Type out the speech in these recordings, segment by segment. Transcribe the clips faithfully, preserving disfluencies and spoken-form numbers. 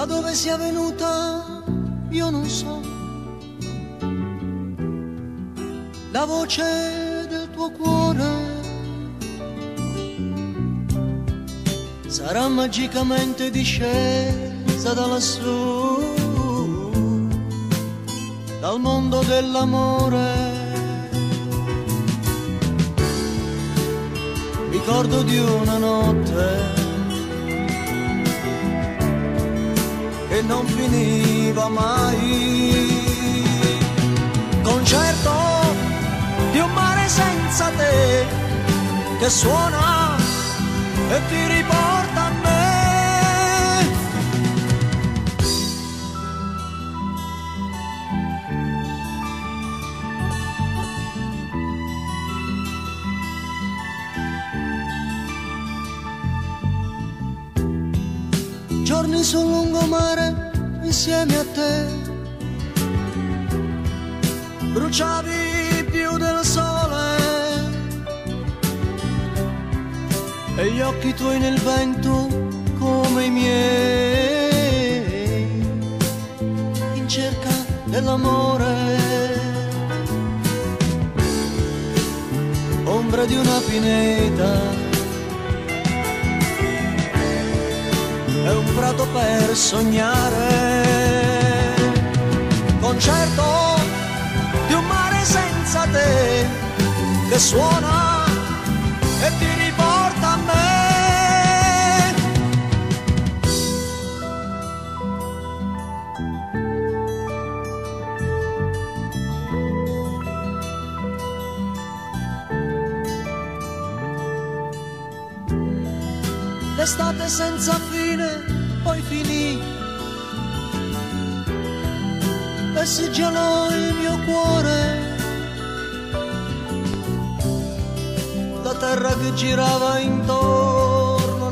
da dove sia venuta io non so, la voce del tuo cuore sarà magicamente discesa da lassù, dal mondo dell'amore. Ricordo di una notte che non finiva mai, concerto di un mare senza te che suona e ti riporta a me. Giorni sul lungomare insieme a te, bruciavi più del sole e gli occhi tuoi nel vento come i miei, in cerca dell'amore, ombra di una pineta è un prato per sognare, concerto di un mare senza te che suona e ti riporta a me. L'estate senza fine poi finì e si gelò il mio cuore, la terra che girava intorno a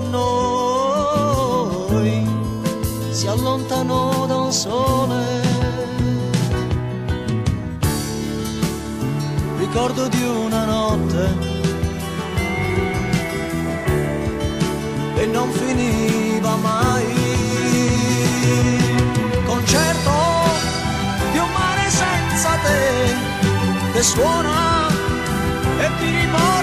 noi si allontanò da un sole. Ricordo di una notte e non finiva mai, concerto di un mare senza te che suona e ti riporta